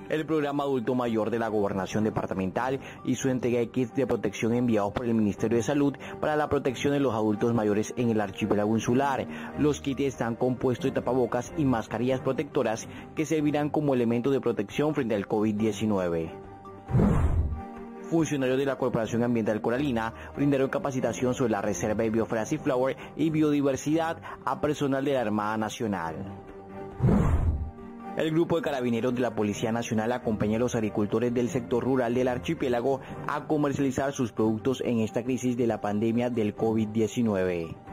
El programa Adulto Mayor de la Gobernación Departamental hizo entrega de kits de protección enviados por el Ministerio de Salud para la protección de los adultos mayores en el archipiélago insular. Los kits están compuestos de tapabocas y mascarillas protectoras que servirán como elemento de protección frente al COVID-19. Funcionarios de la Corporación Ambiental Coralina brindaron capacitación sobre la reserva de biosfera Seaflower y biodiversidad a personal de la Armada Nacional. El grupo de carabineros de la Policía Nacional acompaña a los agricultores del sector rural del archipiélago a comercializar sus productos en esta crisis de la pandemia del COVID-19.